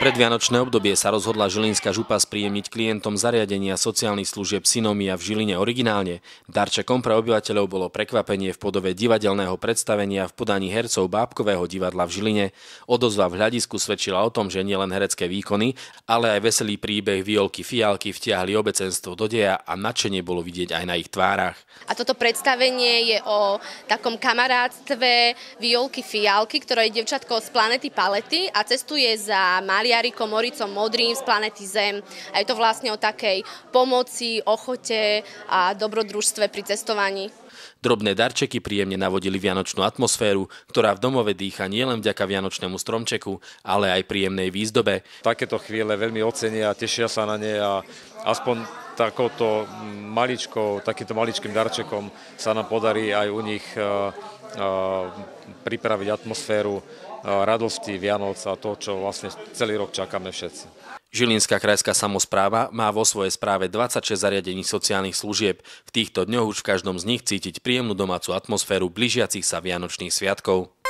Predvianočné obdobie sa rozhodla žilinská župa spríjemniť klientom zariadenia sociálnych služieb Synomia v Žiline originálne. Darčekom pre obyvateľov bolo prekvapenie v podobe divadelného predstavenia v podaní hercov Bábkového divadla v Žiline. Odozva v hľadisku svedčila o tom, že nielen herecké výkony, ale aj veselý príbeh Violky Fialky vtiahli obecenstvo do deja a nadšenie bolo vidieť aj na ich tvárach. A toto predstavenie je o takom kamarátstve Violky Fialky, ktorá je dievčatko z planety Palety a cestuje za Mariarikom Moricom Modrým z planety Zem. A je to vlastne o takej pomoci, ochote a dobrodružstve pri cestovaní. Drobné darčeky príjemne navodili vianočnú atmosféru, ktorá v domove dýcha nielen vďaka vianočnému stromčeku, ale aj príjemnej výzdobe. Takéto chvíle veľmi ocenia a tešia sa na ne a aspoň takýmto maličkým darčekom sa nám podarí aj u nich pripraviť atmosféru radosti Vianoc a to, čo vlastne celý rok čakáme všetci. Žilinská krajská samospráva má vo svojej správe 26 zariadení sociálnych služieb. V týchto dňoch už v každom z nich cítiť príjemnú domácu atmosféru blížiacich sa vianočných sviatkov.